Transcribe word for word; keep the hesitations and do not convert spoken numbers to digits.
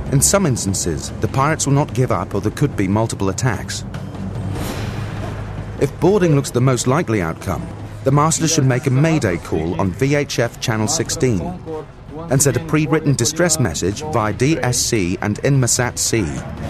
In some instances, the pirates will not give up or there could be multiple attacks. If boarding looks the most likely outcome, the master should make a mayday call on V H F channel sixteen and send a pre-written distress message via D S C and Inmarsat C